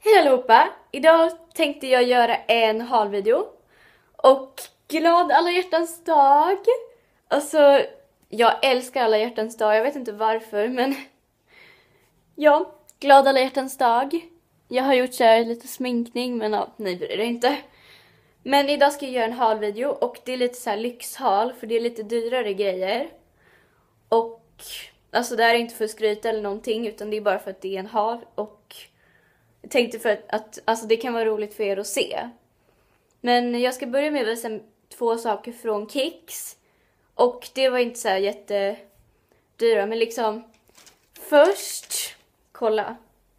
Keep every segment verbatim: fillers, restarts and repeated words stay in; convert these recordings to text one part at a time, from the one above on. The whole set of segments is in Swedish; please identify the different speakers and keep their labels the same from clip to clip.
Speaker 1: Hej allihopa! Idag tänkte jag göra en haul-video. Och glad alla hjärtans dag! Alltså, jag älskar alla hjärtans dag. Jag vet inte varför, men... Ja, glad alla hjärtans dag. Jag har gjort så här lite sminkning, men ja, nej bryr det inte. Men idag ska jag göra en haul-video och det är lite så här lyxhaul, för det är lite dyrare grejer. Och alltså det här är inte för att skryta eller någonting, utan det är bara för att det är en haul och... Jag tänkte för att, att alltså det kan vara roligt för er att se. Men jag ska börja med att visa två saker från Kicks. Och det var inte så här jättedyra, men liksom... Först, kolla.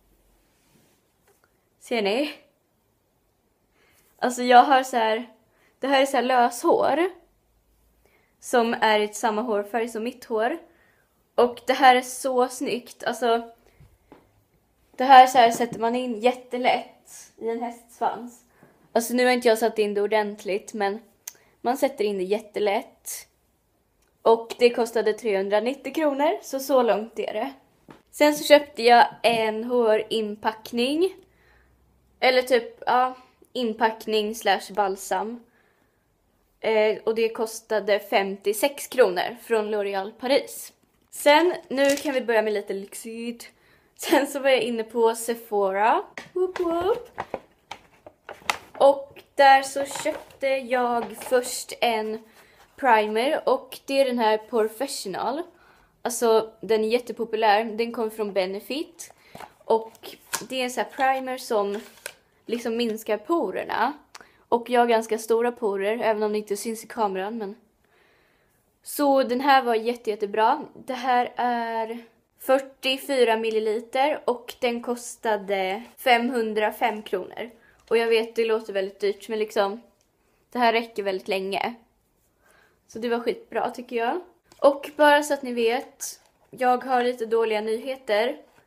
Speaker 1: Ser ni? Alltså jag har så här... Det här är så här löshår. Som är i samma hårfärg som mitt hår. Och det här är så snyggt. Alltså... Det här, så här sätter man in jättelätt i en hästsvans. Alltså nu har inte jag satt in det ordentligt, men man sätter in det jättelätt. Och det kostade trehundranittio kronor, så så långt är det. Sen så köpte jag en hårinpackning. Eller typ, ja, inpackning slash balsam. Eh, och det kostade femtiosex kronor från L'Oréal Paris. Sen, nu kan vi börja med lite lyxigt. Sen så var jag inne på Sephora. Woop woop. Och där så köpte jag först en primer. Och det är den här Professional. Alltså den är jättepopulär. Den kommer från Benefit. Och det är en sån här primer som liksom minskar porerna. Och jag har ganska stora porer, även om det inte syns i kameran. Men... Så den här var jätte, jättebra. Det här är... fyrtiofyra milliliter och den kostade femhundrafem kronor. Och jag vet, det låter väldigt dyrt, men liksom det här räcker väldigt länge. Så det var skitbra tycker jag. Och bara så att ni vet, jag har lite dåliga nyheter.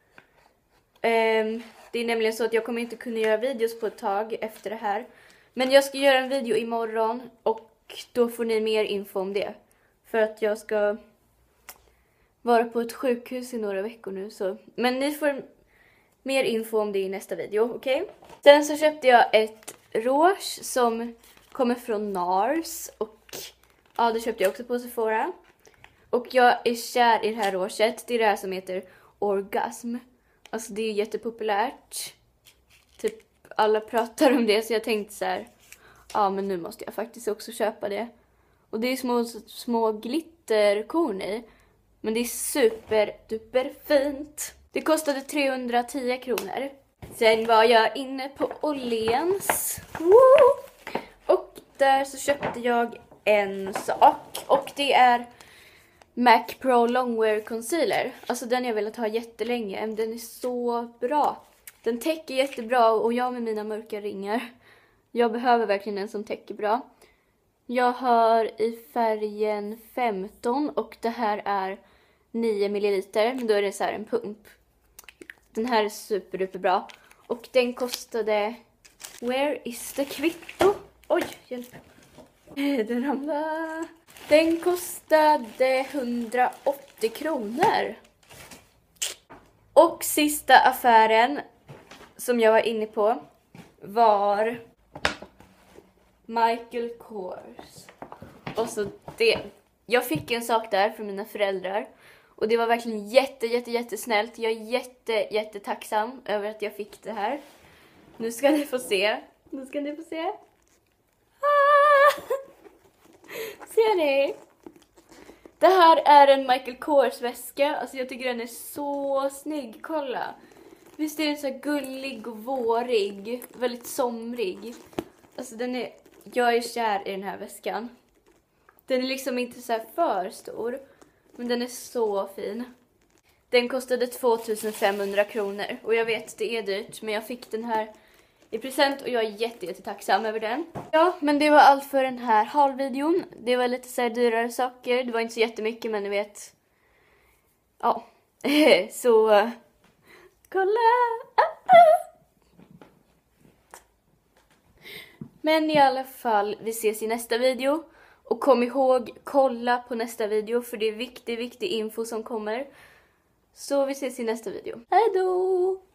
Speaker 1: Um, det är nämligen så att jag kommer inte kunna göra videos på ett tag efter det här. Men jag ska göra en video imorgon och då får ni mer info om det. För att jag ska... vara på ett sjukhus i några veckor nu. Så. Men ni får mer info om det i nästa video, okej? Okay? Sen så köpte jag ett rouge som kommer från NARS. Och ja, det köpte jag också på Sephora. Och jag är kär i det här rouget. Det är det här som heter Orgasm. Alltså det är jättepopulärt. Typ alla pratar om det, så jag tänkte så här. Ja, men nu måste jag faktiskt också köpa det. Och det är små, små glitterkorn i. Men det är super duper fint. Det kostade trehundratio kronor. Sen var jag inne på Åhléns. Och där så köpte jag en sak. Och det är Mac Pro Longwear Concealer. Alltså den jag velat ha jättelänge. Den är så bra. Den täcker jättebra, och jag med mina mörka ringar. Jag behöver verkligen en som täcker bra. Jag har i färgen femton och det här är nio milliliter, men då är det så här en pump. Den här är super bra. Och den kostade... Where is the kvitto? Oj, hjälp. Den ramlade. Den kostade hundraåttio kronor. Och sista affären som jag var inne på var Michael Kors. Och så det... Jag fick en sak där från mina föräldrar. Och det var verkligen jätte, jätte, jättesnällt. Jag är jätte, jätte tacksam över att jag fick det här. Nu ska ni få se. Nu ska ni få se. Ah! Ser ni? Det här är en Michael Kors väska. Alltså jag tycker den är så snygg. Kolla. Visst är den så här gullig och vårig. Väldigt somrig. Alltså den är... Jag är kär i den här väskan. Den är liksom inte så här för stor. Men den är så fin. Den kostade tvåtusen femhundra kronor. Och jag vet, det är dyrt. Men jag fick den här i present. Och jag är jätte, jätte tacksam över den. Ja, men det var allt för den här haul-videon. Det var lite så här dyrare saker. Det var inte så jättemycket, men ni vet. Ja. Så. Uh, kolla. Ah, ah. Men i alla fall, vi ses i nästa video. Och kom ihåg, kolla på nästa video, för det är viktig, viktig info som kommer. Så vi ses i nästa video. Hej då!